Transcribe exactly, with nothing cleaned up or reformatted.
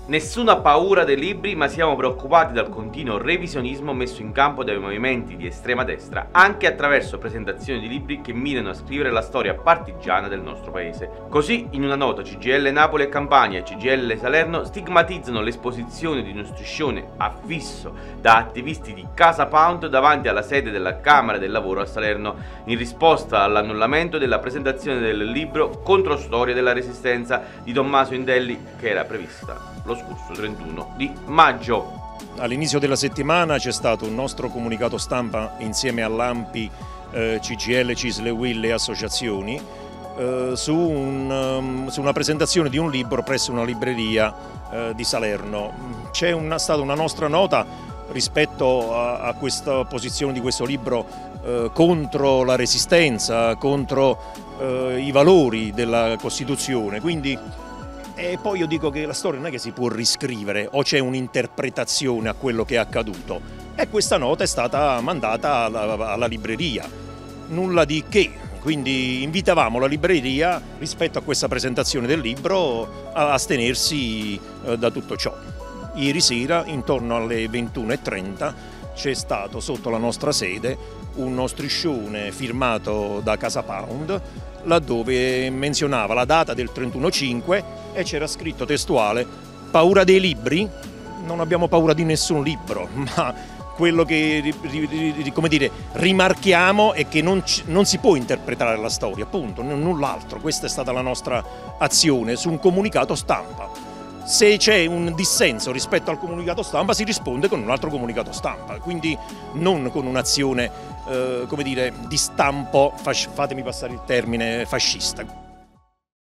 Nessuna paura dei libri, ma siamo preoccupati dal continuo revisionismo messo in campo dai movimenti di estrema destra, anche attraverso presentazioni di libri che mirano a scrivere la storia partigiana del nostro paese. Così, in una nota, C G I L Napoli e Campania e C G I L Salerno stigmatizzano l'esposizione di uno striscione affisso da attivisti di Casa Pound davanti alla sede della Camera del Lavoro a Salerno, in risposta all'annullamento della presentazione del libro Controstoria della Resistenza di Tommaso Indelli, che era prevista lo scorso trentuno di maggio. All'inizio della settimana c'è stato un nostro comunicato stampa insieme all'A M P I, eh, C G I L, C I S L, U I L e associazioni eh, su, un, um, su una presentazione di un libro presso una libreria eh, di Salerno. C'è una, stata una nostra nota rispetto a, a questa posizione di questo libro eh, contro la resistenza, contro eh, i valori della Costituzione, quindi e poi io dico che la storia non è che si può riscrivere o c'è un'interpretazione a quello che è accaduto, e questa nota è stata mandata alla, alla libreria, nulla di che, quindi invitavamo la libreria rispetto a questa presentazione del libro a astenersi eh, da tutto ciò. Ieri sera intorno alle ventuno e trenta c'è stato sotto la nostra sede uno striscione firmato da Casa Pound laddove menzionava la data del trentuno cinque e c'era scritto testuale: paura dei libri? Non abbiamo paura di nessun libro, ma quello che come dire, rimarchiamo è che non, ci, non si può interpretare la storia, appunto, null'altro. Questa è stata la nostra azione su un comunicato stampa. Se c'è un dissenso rispetto al comunicato stampa si risponde con un altro comunicato stampa, quindi non con un'azione eh, come dire, di stampo, fatemi passare il termine, fascista.